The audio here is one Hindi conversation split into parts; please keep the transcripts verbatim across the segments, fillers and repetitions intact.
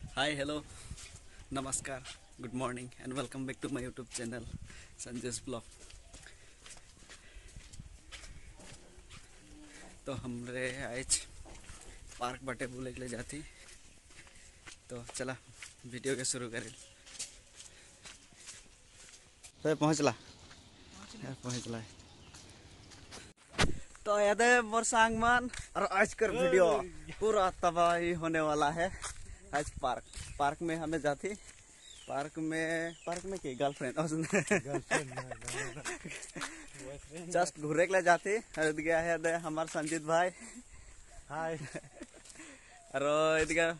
Hi, hello, namaskar, good morning, and welcome back to my YouTube channel, Sanjay's Vlog. तो हमरे आज पार्क बटे बुले के लिए जाती तो चला वीडियो के शुरू करें तो पहुँचला यार पहुँचला तो याद है मोर सांगमान और आज कर वीडियो पूरा तबाही होने वाला है। आज पार्क पार्क में हमें जाती पार्क में पार्क में की गर्लफ्रेंड जस्ट घूरे के लिए जाती गया है हमारे संजीत भाई हाय और इधर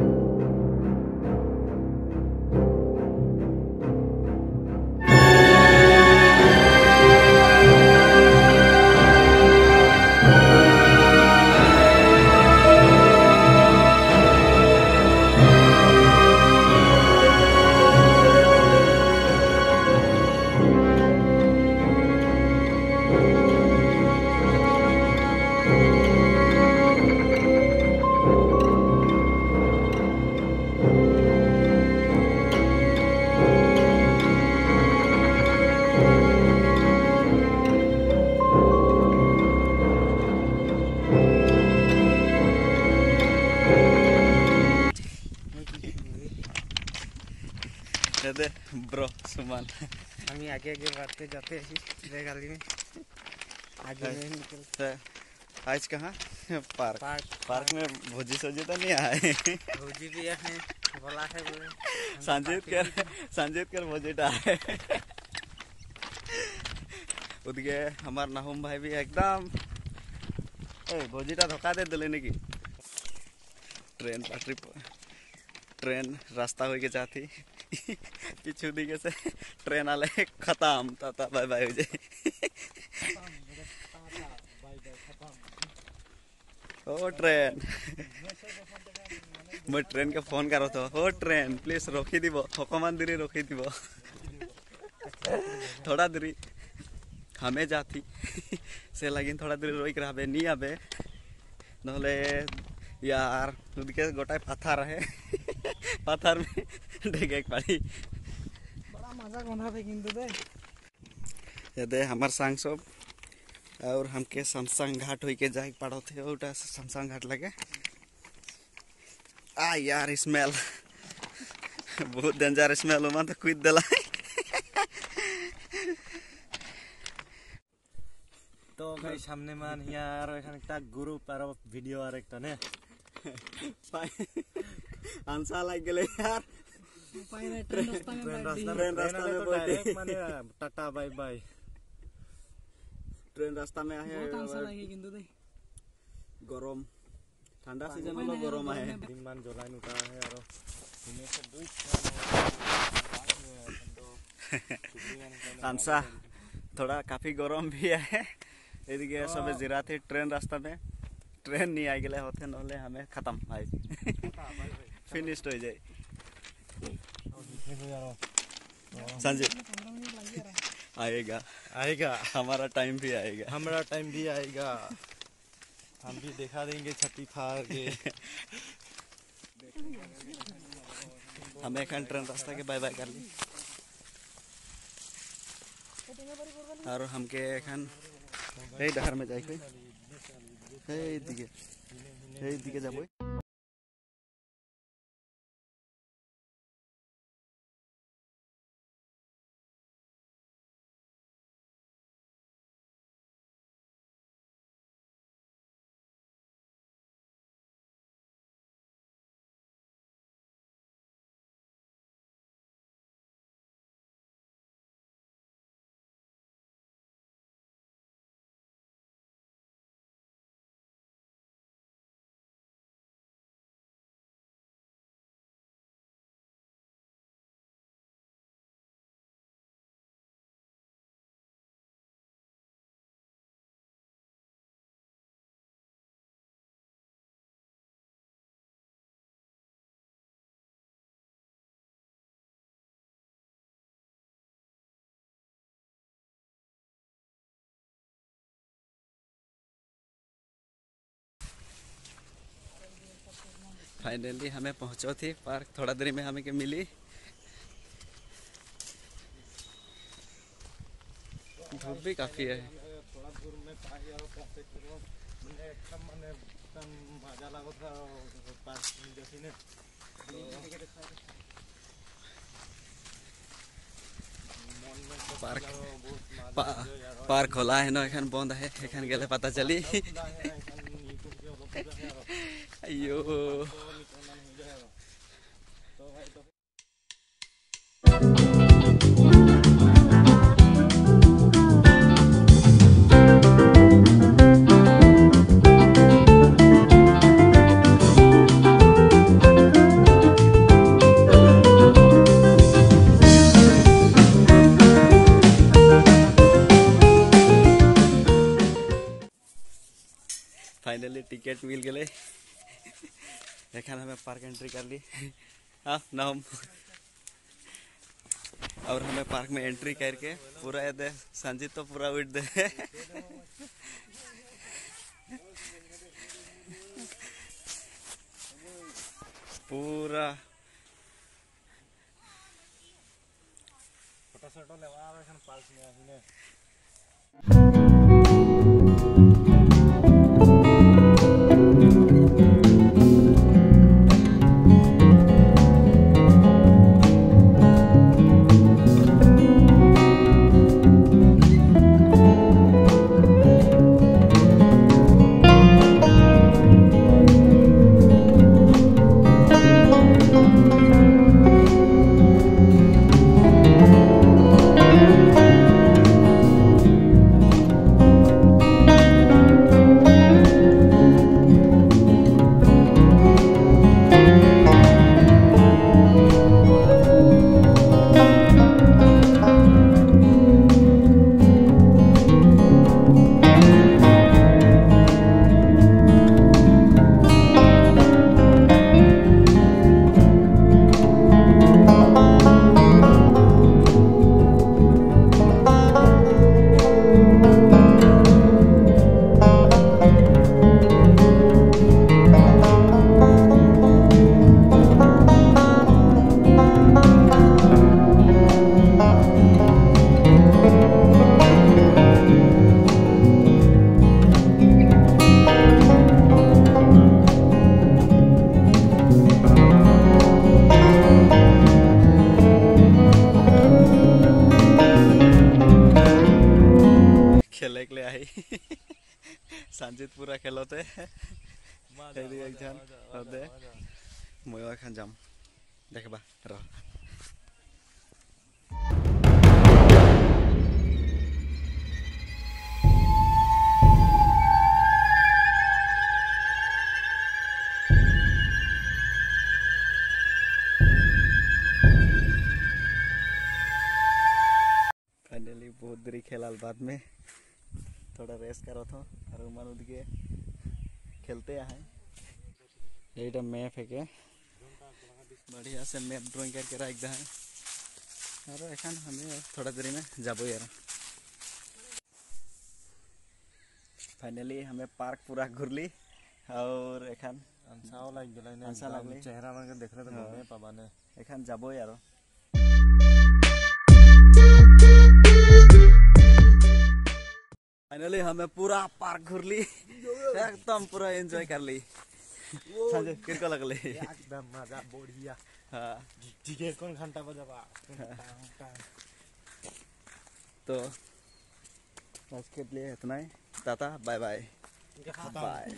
ब्रो सुमन हम आगे आगे बढ़ते जाते हैं गाड़ी में आगे नहीं निकलते। आज कहाँ पार्क पार्क पार्क में भोजी सोजी तो नहीं आए भोजी भी है बोला है बोले संजीत कर संजीत कर भोजी आए उदगे हमार नाहुम भाई भी एकदम ए भोजीटा धोखा दे दिले की ट्रेन पटरी ट्रेन रास्ता हो के जाती पिछू दिखे से ट्रेन आले खत्म ताता बाय बाय हो जाए ओ ट्रेन मैं ट्रेन के फोन करो तो ओ ट्रेन प्लीज रोकी दीबो हकमान देरी रोकी दीबो थोड़ा देरी हमें जाती से लगी थोड़ा देरी रोक रहा नहीं आबे नहले यार उनके गोटाई पत्थर है पत्थर में डेगे पाड़ी बड़ा मजा कोना पे किंतु दे ये दे हमार संग सब और हमके शमशान घाट होई के जाए पड़ो थे ओटा शमशान घाट लगे आ यार स्मेल बहुत डेंजर स्मेल हो तो कुछ दिला तो भाई सामने मान यार এখানে একটা গ্রুপ আর ভিডিও আর একটা নে आंसा लग गए यार ट्रेन रास्ता में ट्रेन रास्ता में बैठे माने टाटा बाय बाय ट्रेन रास्ता में आए बहुत आंसा लगे किंतु दे गरम ठंडा सीजन में गरम आए विमान जलाइन उठा है और इनमें से दो आंसा थोड़ा काफी गरम भी है इधर सब जीरा थे ट्रेन रास्ता में ट्रेन नहीं आ गए होते नहले हमें खत्म आज फिनिश्ड हो जाए संजय आएगा आएगा हमारा टाइम भी आएगा हमारा टाइम भी आएगा हम भी दिखा देंगे छठी फाड़ के हमें एखन ट्रेन रास्ता के बाय बाय कर ली और हमके एखन এই ডাহার में যাই এই দিকে এই দিকে যাবো। फाइनली हमें पहुंचो थी पार्क, थोड़ा देर में हमें के मिली। धूप भी काफी है। थोड़ा दूर में पाई और कैसे करो मैंने एकदम मैंने एकदम मजा लगा था पार्क में जैसे ने पार्क पा, पार्क खोला है ना एखन बंद है, एखन गेले पता चली। अयो फाइनली टिकट मिल गए। एखन हमें पार्क एंट्री कर ली। हाँ नाम और हमें पार्क में एंट्री करके पूरा ये दे संजीत तो पूरा उठ दे। पूरा फोटो शोटो लेवा पार्क में आने खेले के लिए आई। संजीत पूरा खेलोते मैं खान जाम देखबा रह। फाइनली बहुत देरी खेलाल बाद में थोड़ा रेस्ट करो था और मन उठ के खेलते हैं। ये मैप है के बढ़िया से मैप ड्राइंग करके रख दे हैं और एखन हमें थोड़ा देरी में जाबो यार। फाइनली हमें पार्क पूरा घुरली और एखन अंसाओ लाग गेलै ने अंसा लागले चेहरा मन के देखले तो गमे पाबाने एखन जाबो यार। फाइनली हमें पूरा पार्क घुरली एकदम पूरा एंजॉय कर ली। किरको लगले एकदम मजा बढ़िया। हाँ ठीक है कौन घंटा बजाबा तो आज के लिए इतना ही। Tata bye bye bye.